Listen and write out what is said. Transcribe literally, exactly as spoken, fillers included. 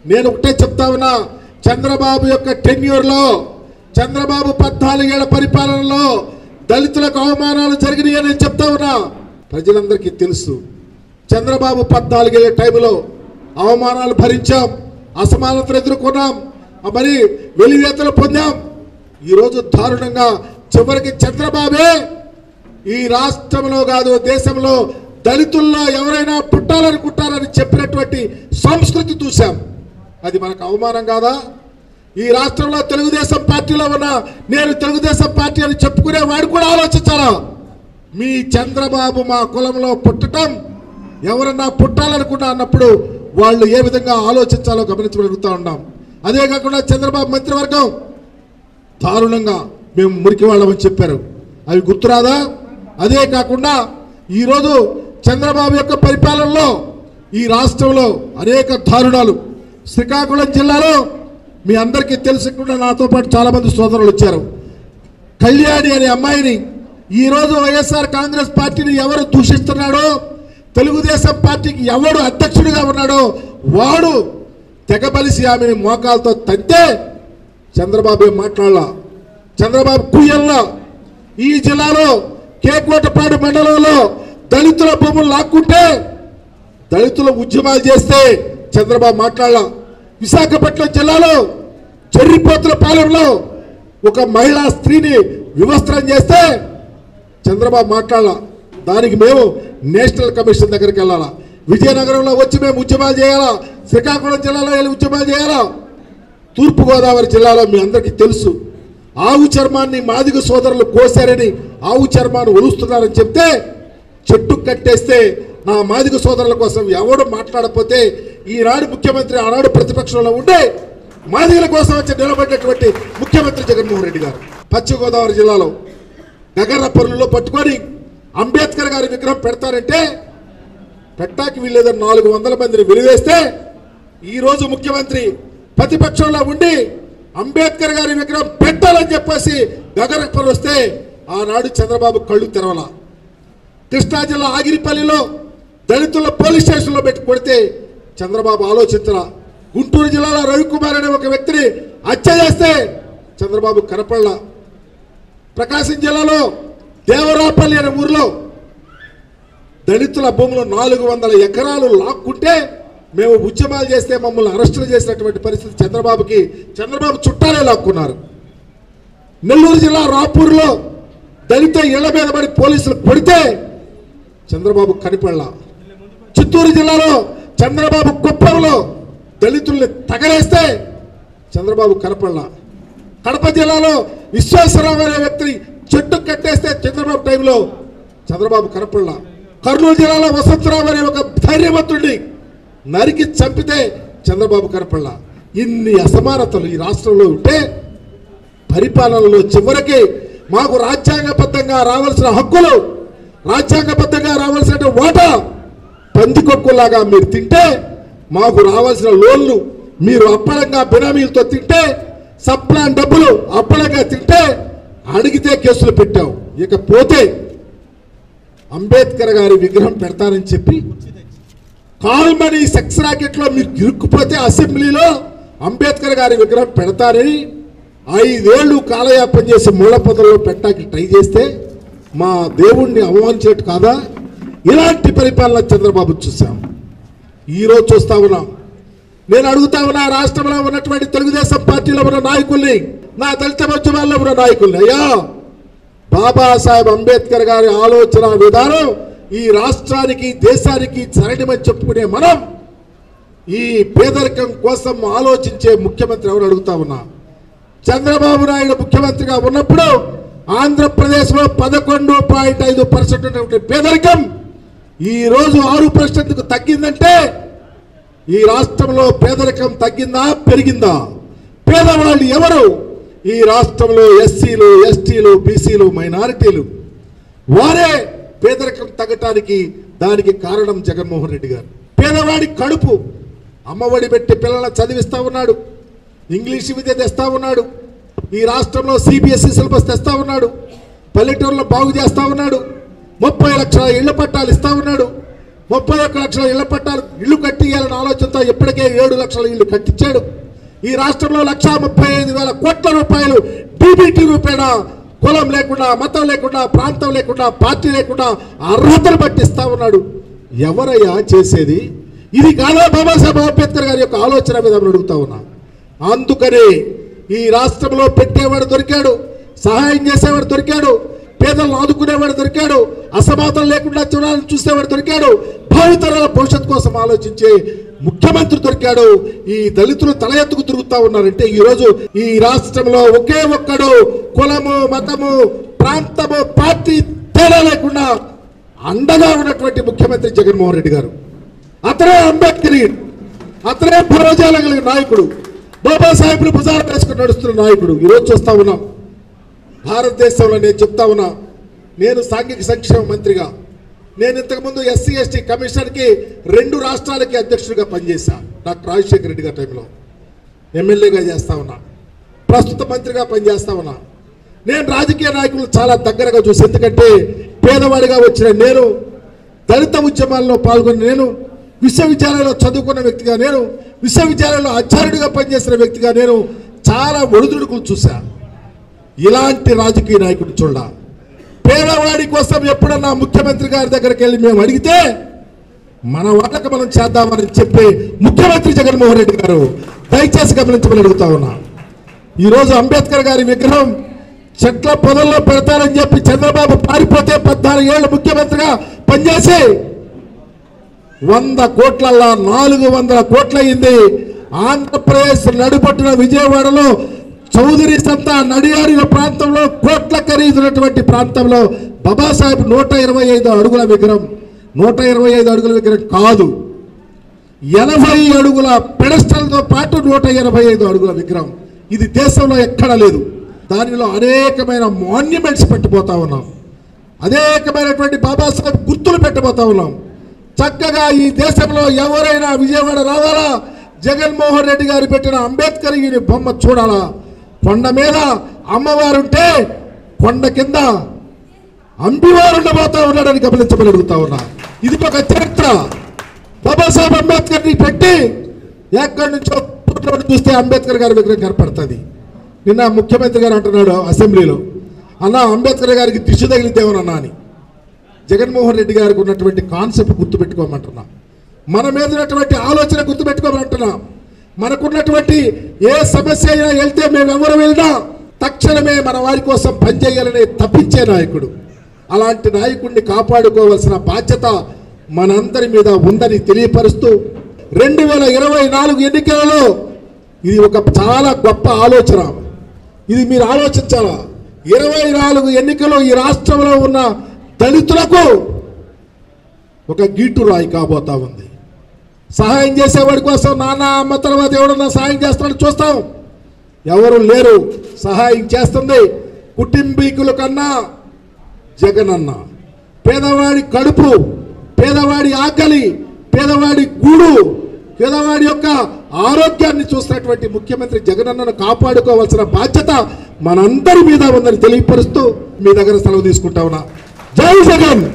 నేను ఒకటే చెప్తా ఉన్నా, చంద్రబాబు యొక్క టెన్యూర్లో, చంద్రబాబు పద్నాలుగేళ్ల పరిపాలనలో దళితులకు అవమానాలు జరిగినాయని నేను చెప్తా ఉన్నా. ప్రజలందరికీ తెలుసు, చంద్రబాబు పద్నాలుగేళ్ల టైంలో అవమానాలు భరించాం, అసమానతలు ఎదుర్కొన్నాం, మరి వెలివేతలు పొందాం. ఈరోజు దారుణంగా చివరికి చంద్రబాబే ఈ రాష్ట్రంలో కాదు దేశంలో దళితుల్లో ఎవరైనా పుట్టాలనుకుంటారని చెప్పినటువంటి సంస్కృతి చూశాం. అది మనకు అవమానం కాదా? ఈ రాష్ట్రంలో తెలుగుదేశం పార్టీలో ఉన్న నేను తెలుగుదేశం పార్టీ అని చెప్పుకునే వాడు కూడా ఆలోచించాలా? మీ చంద్రబాబు మా కులంలో పుట్టడం, ఎవరన్నా పుట్టాలనుకున్నా అన్నప్పుడు వాళ్ళు ఏ విధంగా ఆలోచించాలో గమనించగలుగుతూ ఉన్నాం. అదే కాకుండా చంద్రబాబు మంత్రివర్గం దారుణంగా మేము మురికి వాళ్ళమని చెప్పారు, అవి గుర్తురాదా? అదే కాకుండా ఈరోజు చంద్రబాబు యొక్క పరిపాలనలో ఈ రాష్ట్రంలో అనేక దారుణాలు. శ్రీకాకుళం జిల్లాలో మీ అందరికీ తెలుసుకుండా నాతో పాటు చాలామంది సోదరులు వచ్చారు. కళ్యాణి అనే అమ్మాయిని ఈరోజు వైఎస్ఆర్ కాంగ్రెస్ పార్టీని ఎవరు దూషిస్తున్నాడో, తెలుగుదేశం పార్టీకి ఎవడు అధ్యక్షుడిగా ఉన్నాడో వాడు తెగబలిసి ఆమెని మోకాలతో తంతే చంద్రబాబు ఏం మాట్లాడాల. చంద్రబాబు కుయ్యల్లా ఈ జిల్లాలో కేకోటపాడు మండలంలో దళితుల భూములు లాక్కుంటే దళితుల ఉద్యమాలు చేస్తే చంద్రబాబు మాట్లాడాల. విశాఖపట్నం జిల్లాలో చెర్రిపోతుల పాలెంలో ఒక మహిళా స్త్రీని వివస్త్రం చేస్తే చంద్రబాబు మాట్లాడాల. దానికి మేము నేషనల్ కమిషన్ దగ్గరికి వెళ్ళాలా? విజయనగరంలో వచ్చి మేము ఉద్యమాలు చేయాలా? శ్రీకాకుళం జిల్లాలో వెళ్ళి ఉద్యమాలు చేయాలా? తూర్పుగోదావరి జిల్లాలో మీ అందరికీ తెలుసు, ఆవు చర్మాన్ని మాదిగ సోదరులు కోసారని ఆవు చర్మాన్ని ఒలుస్తున్నారని చెప్తే చెట్టు కట్టేస్తే నా మాదిగ సోదరుల కోసం ఎవడు మాట్లాడకపోతే ఈనాడు ముఖ్యమంత్రి, ఆనాడు ప్రతిపక్షంలో ఉండే మాదిగల కోసం వచ్చి నిలబడినటువంటి ముఖ్యమంత్రి జగన్మోహన్ రెడ్డి గారు పశ్చిమ గోదావరి జిల్లాలో గగర్ర పనుల్లో పట్టుకొని అంబేద్కర్ గారి విగ్రహం పెడతారంటే పెట్టాకి వీళ్ళేదని నాలుగు వందల మందిని వెలివేస్తే ఈరోజు ముఖ్యమంత్రి ప్రతిపక్షంలో ఉండి అంబేద్కర్ గారి విగ్రహం పెట్టాలని చెప్పేసి గగర్ర పనులు వస్తే ఆనాడు చంద్రబాబు కళ్ళు తెరవల. కృష్ణా జిల్లా ఆగిరిపల్లిలో దళితుల పోలీస్ స్టేషన్లో పెట్టి కొడితే చంద్రబాబు ఆలోచించరా. గుంటూరు జిల్లాలో రవికుమార్ అనే ఒక వ్యక్తిని హత్య చేస్తే చంద్రబాబు కనపడలా. ప్రకాశం జిల్లాలో దేవరాపల్లి అనే ఊరిలో దళితుల భూములు నాలుగు వందల ఎకరాలు లాక్కుంటే మేము ఉద్యమాలు చేస్తే మమ్మల్ని అరెస్టులు చేసినటువంటి పరిస్థితి చంద్రబాబుకి, చంద్రబాబు చుట్టాలే లాక్కున్నారు. నెల్లూరు జిల్లా రాపూర్లో దళిత ఇళ్ల మీద పడి పోలీసులు కొడితే చంద్రబాబు కనిపడలా. చిత్తూరు జిల్లాలో చంద్రబాబు కుప్పంలో దళితుల్ని తగలేస్తే చంద్రబాబు కనపడలా. కడప జిల్లాలో విశ్వేశ్వరరావు అనే వ్యక్తిని చెట్టు కట్టేస్తే చంద్రబాబు టైంలో చంద్రబాబు కనపడలా. కర్నూలు జిల్లాలో వసంతరావు అనే ఒక ధైర్యవంతుడిని నరికి చంపితే చంద్రబాబు కనపడలా. ఇన్ని అసమానతలు ఈ రాష్ట్రంలో ఉంటే పరిపాలనలో చివరికి మాకు రాజ్యాంగబద్ధంగా రావాల్సిన హక్కులు, రాజ్యాంగబద్ధంగా రావాల్సిన వాటా పందికొక్కులాగా మీరు తింటే, మాకు రావాల్సిన లోన్లు మీరు అప్పలంగా బినామీలతో తింటే, సప్లాన్ డబ్బులు అప్పలంగా తింటే అడిగితే కేసులు పెట్టావు. ఇకపోతే అంబేద్కర్ గారి విగ్రహం పెడతానని చెప్పి కాల్మనీ సెక్స్ రాకెట్లో మీరు ఇరుక్కుపోతే అసెంబ్లీలో అంబేద్కర్ గారి విగ్రహం పెడతారని ఐదేళ్లు కాలయాపన చేసి మూల పొదల్లో పెట్టడానికి ట్రై చేస్తే మా దేవుణ్ణి అవమానించేట్టు కాదా? ఇలాంటి పరిపాలన చంద్రబాబు చూసాం, ఈరోజు చూస్తా ఉన్నాం. నేను అడుగుతా ఉన్నా, రాష్ట్రంలో ఉన్నటువంటి తెలుగుదేశం పార్టీలో ఉన్న నాయకుల్ని, నా దళిత ఉద్యమాల్లో ఉన్న నాయకుల్ని, అయ్యా బాబాసాహెబ్ అంబేద్కర్ గారి ఆలోచన విధానం ఈ రాష్ట్రానికి దేశానికి సరైనమని చెప్పుకునే మనం ఈ పేదరికం కోసం ఆలోచించే ముఖ్యమంత్రి ఎవరు అడుగుతా ఉన్నా. చంద్రబాబు నాయుడు ముఖ్యమంత్రిగా ఉన్నప్పుడు ఆంధ్రప్రదేశ్లో పదకొండు పాయింట్ ఐదు పర్సెంట్ ఉన్నటువంటి పేదరికం ఈ రోజు ఆరు పర్సెంట్కు తగ్గిందంటే ఈ రాష్ట్రంలో పేదరికం తగ్గిందా పెరిగిందా? పేదవాళ్ళు ఎవరు? ఈ రాష్ట్రంలో ఎస్సీలు, ఎస్టీలు, బీసీలు, మైనారిటీలు. వారే పేదరికం తగ్గటానికి దానికి కారణం జగన్మోహన్ రెడ్డి గారు. పేదవాడి కడుపు అమ్మఒడి పెట్టి పిల్లలను చదివిస్తా ఉన్నాడు, ఇంగ్లీష్ విద్య తెస్తా ఉన్నాడు, ఈ రాష్ట్రంలో సిబిఎస్ఈ సిలబస్ తెస్తా ఉన్నాడు, పల్లెటూరులో బాగు చేస్తా ఉన్నాడు, ముప్పై లక్షల ఇళ్ల పట్టాలు ఇస్తా ఉన్నాడు, ముప్పై ఒక్క లక్షల ఇళ్ల పట్టాలు ఇల్లు కట్టియాలన్న ఆలోచనతో ఇప్పటికే ఏడు లక్షల ఇల్లు కట్టించాడు. ఈ రాష్ట్రంలో లక్షా ముప్పై ఐదు వేల కోట్ల రూపాయలు డీబీటీ రూపేణా కులం లేకుండా, మతం లేకుండా, ప్రాంతం లేకుండా, పార్టీ లేకుండా అర్హతలు పట్టిస్తా ఉన్నాడు. ఎవరయ్యా చేసేది? ఇది కాదా బాబాసాహెబ్ అంబేద్కర్ గారి యొక్క ఆలోచన మీద అడుగుతా ఉన్నా. అందుకని ఈ రాష్ట్రంలో పెట్టేవాడు దొరికాడు, సహాయం చేసేవాడు దొరికాడు, పేదలను ఆదుకునేవాడు దొరికాడు, అసమానతలు లేకుండా చూడాలని చూసేవాడు దొరికాడు, భావితరాల భవిష్యత్తు కోసం ఆలోచించే ముఖ్యమంత్రి దొరికాడు. ఈ దళితులు తల ఎత్తుకు తిరుగుతా ఉన్నారంటే ఈరోజు ఈ రాష్ట్రంలో ఒకే ఒక్కడు కులము, మతము, ప్రాంతము, పార్టీ తేడా లేకుండా అండగా ఉన్నటువంటి ముఖ్యమంత్రి జగన్మోహన్ రెడ్డి గారు. అతనే అంబేద్కర్, అతనే భావజాలం కలిగిన నాయకుడు, బాబాసాహెబ్ని భుజాలు వేసుకుని నడుస్తున్న నాయకుడు. ఈరోజు చూస్తా ఉన్నాం భారతదేశంలో. నేను చెప్తా ఉన్నా, నేను సాంఘిక సంక్షేమ మంత్రిగా, నేను ఇంతకుముందు ఎస్సీ ఎస్టీ కమిషన్కి రెండు రాష్ట్రాలకి అధ్యక్షుడిగా పనిచేశా. డాక్టర్ రాజశేఖర రెడ్డి గారి టైంలో ఎమ్మెల్యేగా చేస్తా ఉన్నా, ప్రస్తుత మంత్రిగా పనిచేస్తా ఉన్నా. నేను రాజకీయ నాయకులు చాలా దగ్గరగా చూసి, ఎందుకంటే పేదవాడిగా వచ్చిన నేను, దళిత ఉద్యమాల్లో పాల్గొన్న నేను, విశ్వవిద్యాలయంలో చదువుకున్న వ్యక్తిగా నేను, విశ్వవిద్యాలయంలో ఆచార్యుడిగా పనిచేసిన వ్యక్తిగా నేను చాలా ఒడిదుడుకులు చూశా. ఇలాంటి రాజకీయ నాయకుడు చూడ, పేదవాడి కోసం ఎప్పుడన్నా ముఖ్యమంత్రి గారి దగ్గరికి వెళ్ళి మేము అడిగితే మన వాళ్ళకి మనం చేద్దామని చెప్పే ముఖ్యమంత్రి జగన్మోహన్ రెడ్డి గారు. దయచేసి గమనించమని అడుగుతా ఉన్నా. ఈరోజు అంబేద్కర్ గారి విగ్రహం చెట్ల పొదల్లో పెడతారని చెప్పి చంద్రబాబు పారిపోతే పద్నాలుగు ఏళ్ళు ముఖ్యమంత్రిగా పనిచేసి వంద కోట్లల్లా నాలుగు వందల కోట్ల అయింది. ఆంధ్రప్రదేశ్ నడుపట్టిన విజయవాడలో చౌదరి సంత నడియాడిన ప్రాంతంలో కోట్ల ఖరీదున్నటువంటి ప్రాంతంలో బాబాసాహెబ్ నూట ఇరవై ఐదు అడుగుల విగ్రహం, నూట ఇరవై ఐదు అడుగుల విగ్రహం కాదు, ఎనభై అడుగుల పెడస్టల్తో పాటు నూట ఎనభై ఐదు అడుగుల విగ్రహం. ఇది దేశంలో ఎక్కడా లేదు. దానిలో అనేకమైన మాన్యుమెంట్స్ పెట్టబోతా ఉన్నాం, అనేకమైనటువంటి బాబాసాహెబ్ గుర్తులు పెట్టబోతా ఉన్నాం. చక్కగా ఈ దేశంలో ఎవరైనా విజయవాడ రావాలా, జగన్మోహన్ రెడ్డి గారు పెట్టిన అంబేద్కర్ యూని బొమ్మ చూడాలా. కొండ మీద అమ్మవారుంటే కొండ కింద అంబివారు ఉండబోతా ఉన్నాడని గమనించమని అడుగుతా ఉన్నా. ఇది ఒక చరిత్ర. బాబాసాహెబ్ అంబేద్కర్ని పెట్టి ఎక్కడి నుంచో చూస్తే అంబేద్కర్ గారి విగ్రహం కనపడుతుంది. నిన్న ముఖ్యమంత్రి గారు అంటున్నాడు అసెంబ్లీలో, అన్న అంబేద్కర్ గారికి దిశ తగిలితేమనన్నా అని. జగన్మోహన్ రెడ్డి గారికి ఉన్నటువంటి కాన్సెప్ట్ గుర్తుపెట్టుకోమంటున్నా, మన మీద ఉన్నటువంటి ఆలోచన గుర్తుపెట్టుకోమంటున్నా. మనకున్నటువంటి ఏ సమస్య అయినా వెళ్తే మేము ఎవరు వెళ్ళినా తక్షణమే మన వారి కోసం పనిచేయాలని తప్పించే నాయకుడు. అలాంటి నాయకుడిని కాపాడుకోవాల్సిన బాధ్యత మనందరి మీద ఉందని తెలియపరుస్తూ, రెండు వేల ఇరవై నాలుగు ఎన్నికలలో ఇది ఒక చాలా గొప్ప ఆలోచన. ఇది మీరు ఆలోచించాలా. ఇరవై నాలుగు ఎన్నికలు ఈ రాష్ట్రంలో ఉన్న దళితులకు ఒక గీటు రాయి కాబోతా ఉంది. సహాయం చేసేవాడి కోసం నాన్న అమ్మ తర్వాత ఎవడన్నా సహాయం చేస్తాడని చూస్తాం, ఎవరు లేరు. సహాయం చేస్తుంది కుటుంబీకుల కన్నా జగనన్న. పేదవాడి కడుపు, పేదవాడి ఆకలి, పేదవాడి గూడు, పేదవాడి యొక్క ఆరోగ్యాన్ని చూసినటువంటి ముఖ్యమంత్రి జగనన్నను కాపాడుకోవాల్సిన బాధ్యత మనందరి మీద ఉందని తెలియపరుస్తూ మీ దగ్గర సెలవు తీసుకుంటా ఉన్నా. జై జగన్.